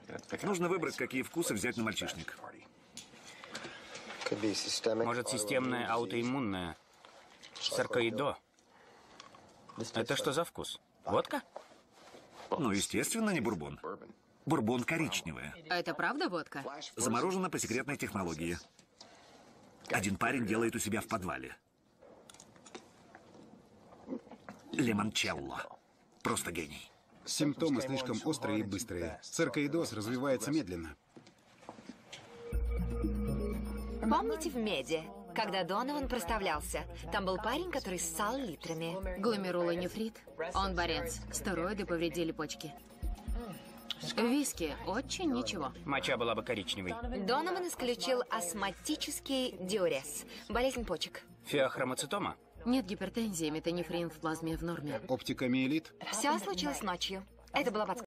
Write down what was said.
Нужно выбрать, какие вкусы взять на мальчишник. Может, системное аутоиммунное. Саркоидо. Это что за вкус? Водка? Ну, естественно, не бурбон. Бурбон коричневая. А это правда водка? Заморожена по секретной технологии. Один парень делает у себя в подвале. Лимончелло. Просто гений. Симптомы слишком острые и быстрые. Саркоидоз развивается медленно. Помните в «Меде», когда Донован проставлялся? Там был парень, который ссал литрами. Гломерулонефрит. Он борец. Стероиды повредили почки. Виски очень ничего. Моча была бы коричневой. Донован исключил астматический диурез, болезнь почек. Феохромоцитома? Нет гипертензии, метанефрин в плазме в норме. Оптика миелит. Все случилось ночью. Это была подсказка.